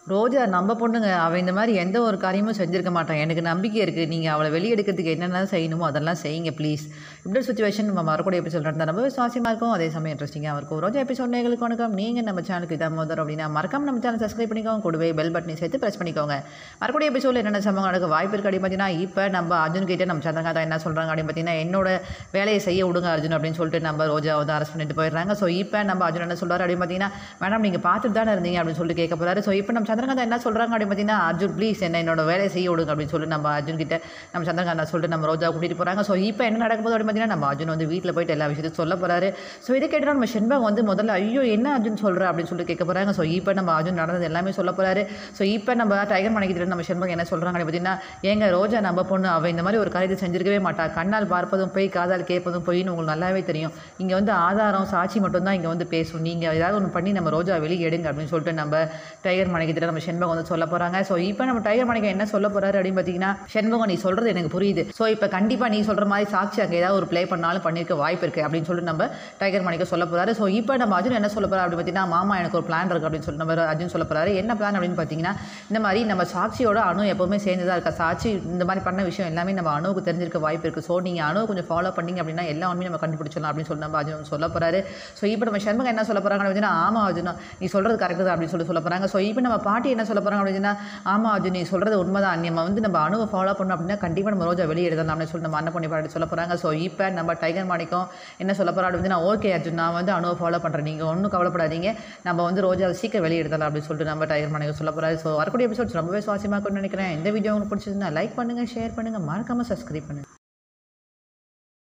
ரோஜா நம்ம பொண்ணுங்க. அவ இந்த மாரி எந்த ஒரு காரியமும் செஞ்சிருக்க மாட்டா. எனக்கு நம்பிக்கை இருக்கு. நீங்க அவள வெளிய எடுக்கிறதுக்கு என்னென்ன செய்யணுமோ அதெல்லாம் செய்யுங்க ப்ளீஸ். இப்படி ஒரு சிச்சுவேஷன் நம்ம வரக்கூடிய எபிசோட் நடந்தா ரொம்பவே சுவாரஸ்யமா இருக்கும். அதே சமயம் இன்ட்ரெஸ்டிங்காகவும் இருக்கும். ரோஜா எபிசோட் நேயர்களுக்கு வணக்கம். நீங்க நம்ம சேனலுக்கு இதான் முதல் அப்படின்னா மறக்காம நம்ம சேனல் சப்ஸ்கிரைப் பண்ணிக்கோங்க. கூடவே பெல் பட்டனை சேர்த்து பிரஸ் பண்ணிக்கோங்க. வரக்கூடிய எபிசோட்ல என்னென்ன சம்பவம் நடக்க வாய்ப்பு இருக்கு அப்படின்னு பார்த்தீங்கன்னா, இப்போ நம்ம அர்ஜுன் கிட்ட நம்ம சந்திரகாந்தா என்ன சொல்றாங்க அப்படின்னு பார்த்தீங்கன்னா, என்னோட வேலையை செய்ய விடுங்க அர்ஜுன் அப்படின்னு சொல்லிட்டு நம்ம ரோஜா வந்து அரெஸ்ட் பண்ணிட்டு போயிடுறாங்க. ஸோ இப்போ நம்ம அர்ஜுன் என்ன சொல்றாரு அப்படின்னு பார்த்தீங்கன்னா, மேடம் நீங்கள் பார்த்துட்டு தானே இருந்தீங்க அப்படின்னு சொல்லிட்டு கேட்க போறாரு. ஸோ இப்போ நம்ம சந்திரகாந்தா என்ன சொல்றாங்க அப்படின்னு பார்த்தீங்கன்னா, அர்ஜுன் ப்ளீஸ் என்னோட வேலையை செய்ய விடுங்க அப்படின்னு சொல்லி நம்ம அர்ஜுன் கிட்ட நம்ம சந்திரகாந்தா சொல்லிட்டு நம்ம ரோஜா கூட்டிட்டு போறாங்க. ஸோ இப்போ என்ன நடக்க போகுது அப்படின்னு பார்த்தீங்கன்னா, நம்ம அர்ஜுன் வந்து வீட்டில் போயிட்டு எல்லா விஷயத்தையும் சொல்ல போறாரு. ஸோ இதை கேட்டால் நம்ம செண்பகம் வந்து முதல்ல ஐயோ என்ன அர்ஜுன் சொல்கிற அப்படின்னு சொல்லி கேட்க போறாங்க. ஸோ இப்போ நம்ம அர்ஜுன் நடந்தது எல்லாமே சொல்ல போறாரு. ஸோ இப்போ நம்ம டைகர் மணிக்கிட்ட நம்ம செண்பகம் என்ன சொல்கிறாங்க அப்படின்னு பார்த்தீங்கன்னா, ஏங்க ரோஜா நம்ம பொண்ணு அவள் இந்த மாதிரி ஒரு காரியத்தை செஞ்சிருக்கவே மாட்டா. கண்ணால் பார்ப்பதும் போய் காதால் கேட்பதும் போயின்னு உங்களுக்கு நல்லாவே தெரியும். இங்கே வந்து ஆதாரம் சாட்சி மட்டும்தான் இங்கே வந்து பேசும். நீங்கள் ஏதாவது ஒன்று பண்ணி நம்ம ரோஜா வெளியே எடுங்க அப்படின்னு சொல்லிட்டு நம்ம டைகர் மணிக்கிட்ட நம்ம செண்பகம் வந்து சொல்ல போகிறாங்க. ஸோ இப்போ நம்ம டைகர் மணிக்கு என்ன சொல்ல போகிறாரு அப்படின்னு பார்த்தீங்கன்னா, செண்பகம் நீ சொல்கிறது எனக்கு புரியுது. ஸோ இப்போ கண்டிப்பாக நீ சொல்கிற மாதிரி சாட்சி அங்கே ஏதாவது ஒரு ப்ளே பண்ணாலும் பண்ணியிருக்க வாய்ப்பு இருக்குது அப்படின்னு சொல்லிட்டு நம்ம டைகர் மணிக்கு சொல்ல போகிறாரு. ஸோ இப்போ நம்ம அர்ஜுன் என்ன சொல்ல போகிறார் அப்படின்னு பார்த்தீங்கன்னா, மாமா எனக்கு ஒரு பிளான் இருக்குது அப்படின்னு சொல்லி நம்ம அர்ஜுன் சொல்ல போகிறாரு. என்ன பிளான் அப்படின்னு பார்த்தீங்கன்னா, இந்த மாதிரி நம்ம சாட்சியோட அணு எப்போவுமே சேர்ந்து தான் இருக்கா. சாட்சி இந்த மாதிரி பண்ண விஷயம் எல்லாமே நம்ம அணுவுக்கு தெரிஞ்சிருக்க வாய்ப்பு இருக்குது. ஸோ நீங்கள் அணுவை கொஞ்சம் ஃபாலோ பண்ணிங்க அப்படின்னா எல்லா உண்மையும் நம்ம கண்டுபிடிச்சிடலாம் அப்படின்னு சொல்லி நம்ம அர்ஜுன் சொல்ல போகிறாரு. ஸோ இப்போ நம்ம செண்பகம் என்ன சொல்ல போகிறாங்க அப்படின்னா, ஆமாம் அர்ஜுன் நீ சொல்கிறது கரெக்டு தான் அப்படின்னு சொல்ல போகிறாங்க. ஸோ இப்போ நம்ம பாட்டி என்ன சொல்ல போகிறாங்க அப்படின்னா, ஆமாம் அர்ஜுன் நீ சொல்கிறது உண்மைதான். நம்ம வந்து நம்ம அணுவை ஃபாலோ பண்ணோம் அப்படின்னா கண்டிப்பாக நம்ம ரோஜா வெளியே எடுதான் அப்படின்னு சொல்லி நம்ம அண்ணன் பொண்ணி பாட்டி சொல்ல போகிறாங்க. ஸோ இப்போ நம்ம டைகர் மாணிக்கம் என்ன சொல்ல போகிறோம் அப்படின்னா, ஓகே அர்ஜுன் நான் வந்து அணுவை ஃபாலோ பண்ணுறேன். நீங்கள் ஒன்றும் கவலைப்படாதீங்க. நம்ம வந்து ரோஜாவை சீக்கிரம் வெளியே எடுத்தலாம் அப்படின்னு சொல்லிட்டு நம்ம டைகர் மாணிக்கம் சொல்ல போகிறாரு. ஸோ வரக்கூடிய எபிசோட்ஸ் ரொம்பவே சுவாரஸ்யமாக இருக்கும்னு நினைக்கிறேன். இந்த வீடியோ உங்களுக்கு பிடிச்சதுன்னா லைக் பண்ணுங்கள், ஷேர் பண்ணுங்கள், மறக்காமல் சப்ஸ்கிரைப் பண்ணுங்கள்.